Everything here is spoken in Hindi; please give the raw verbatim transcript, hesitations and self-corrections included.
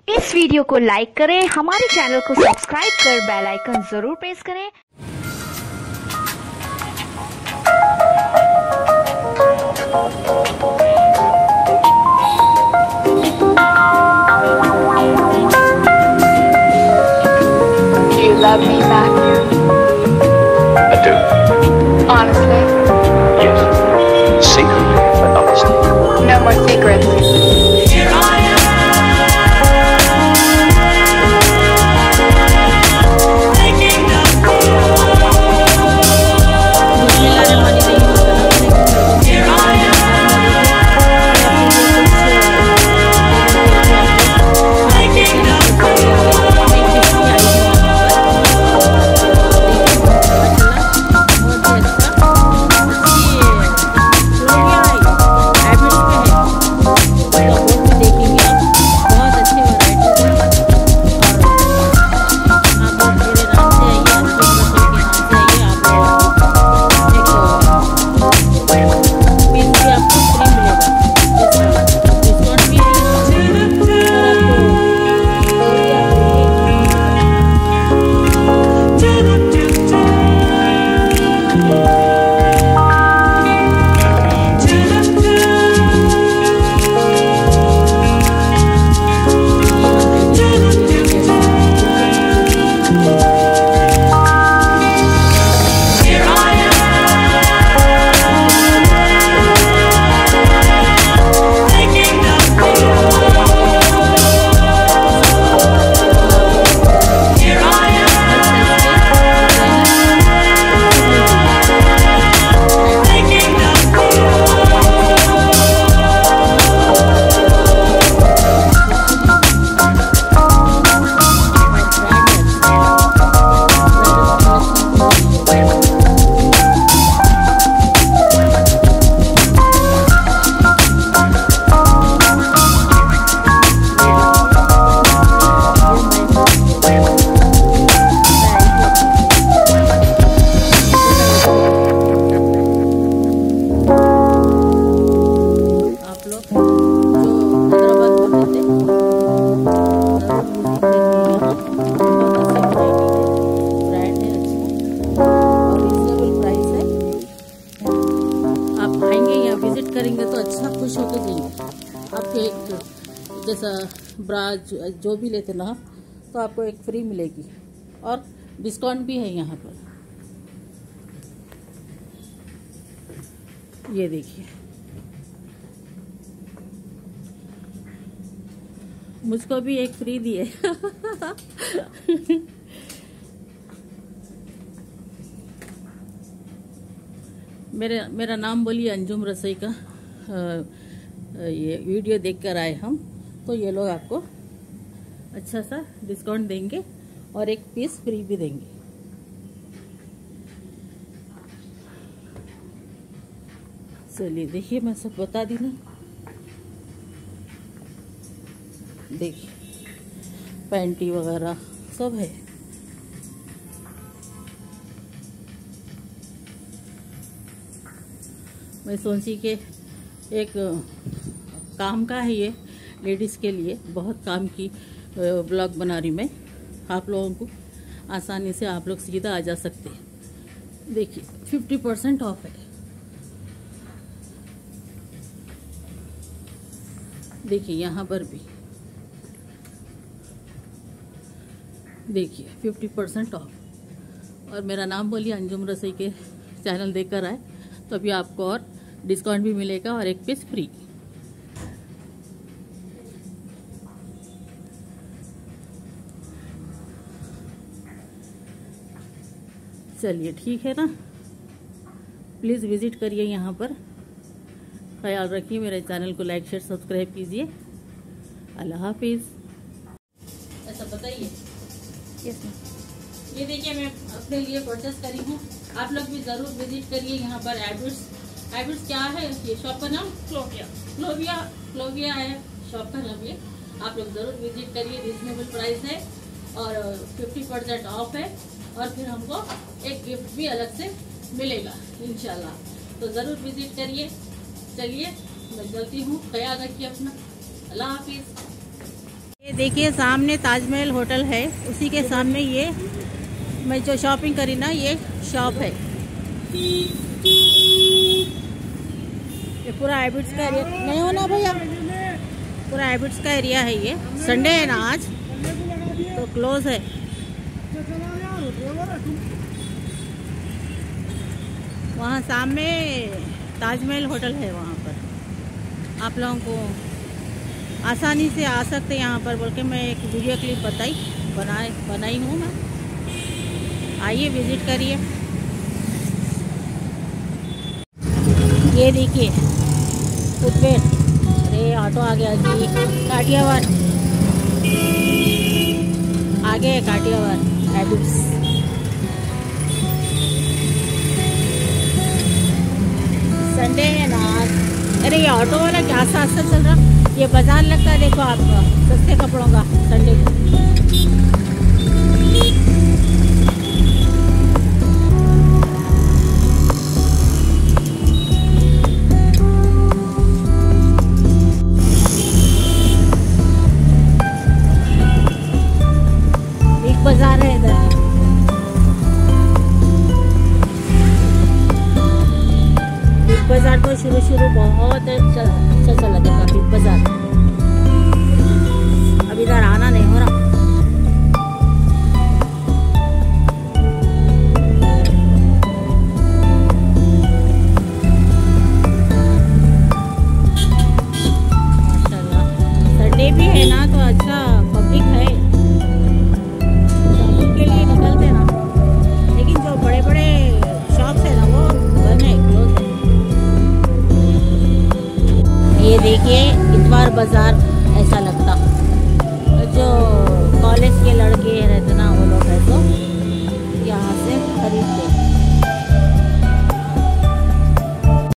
इस वीडियो को लाइक करें, हमारे चैनल को सब्सक्राइब कर बेल आइकन जरूर प्रेस करें। Do you love me, Matthew? I do. Honestly? Yes. Secretly, but honestly. No more secrets. Here I am. Taking the Here I am. Taking the करेंगे तो अच्छा खुश होकर जाएंगे। आपको एक जैसा ब्रा जो भी लेते ना तो आपको एक फ्री मिलेगी और डिस्काउंट भी है यहाँ पर। ये देखिए, मुझको भी एक फ्री दिए। मेरे मेरा नाम बोलिए अंजुम रसोई का। आ, ये वीडियो देखकर आए हम, तो ये लोग आपको अच्छा सा डिस्काउंट देंगे और एक पीस फ्री भी देंगे। चलिए देखिए, मैं सब बता दी ना। देखिए पैंटी वगैरह सब है। मैं सोची कि एक काम का है ये, लेडीज़ के लिए बहुत काम की ब्लॉग बना रही मैं। आप लोगों को आसानी से आप लोग सीधा आ जा सकते हैं। देखिए फिफ्टी परसेंट ऑफ है। देखिए यहाँ पर भी देखिए फिफ्टी परसेंट ऑफ। और मेरा नाम बोलिए अंजुम रसोई के चैनल देखकर आए तो अभी आपको और डिस्काउंट भी मिलेगा और एक पीस फ्री। चलिए ठीक है ना, प्लीज़ विजिट करिए यहाँ पर। ख्याल रखिए, मेरे चैनल को लाइक शेयर सब्सक्राइब कीजिए। अल्लाह हाफिज़। ऐसा बताइए। Yes ma'am. ये देखिए मैं अपने लिए परचेस करी हूँ, आप लोग भी ज़रूर विजिट करिए यहाँ पर। एडवर्स एडवर्स क्या है, ये शॉप का नाम क्लोविया क्लोविया क्लोविया है शॉप का नाम। ये आप लोग ज़रूर विजिट करिए, रिजनेबल प्राइस है और फिफ्टी परसेंट ऑफ है। और फिर हमको एक गिफ्ट भी अलग से मिलेगा इंशाल्लाह, तो ज़रूर विजिट करिए। चलिए मैं चलती हूँ, ख्याल रखिए अपना। अल्लाह हाफिज़। ये देखिए सामने ताजमहल होटल है, उसी के सामने ये मैं जो शॉपिंग करी ना ये शॉप है। ये पूरा हैबिट्स का एरिया नहीं होना भैया, पूरा हैबिट्स का एरिया है। ये संडे है ना आज तो क्लोज है। वहाँ सामने ताजमहल होटल है, वहाँ पर आप लोगों को आसानी से आ सकते हैं यहाँ पर बोल के मैं एक वीडियो क्लिप बताई बनाए बनाई हूँ मैं। आइए विजिट करिए। ये देखिए फुटवेयर, अरे ऑटो आ गया जी, काठियावाड़ आगे है, काठियावाड़ हैबिट्स। संडे है ना। अरे ये ऑटो वाला क्या आस्ता चल रहा, ये बाजार लगता है देखो आपका सस्ते कपड़ों का संडे को। बिग बाजार है इधर। बिग बाजार तो शुरू शुरू बहुत अच्छा अच्छा लगेगा बिग बाजार, अब इधर आना नहीं हो रहा। माशाल्लाह संडे भी है ना तो अच्छा पब्लिक है, शॉपिंग के लिए निकलते ना, लेकिन जो बड़े बड़े शॉप्स है ना वो बंद है, क्लोज है। ये देखिए इतवार बाजार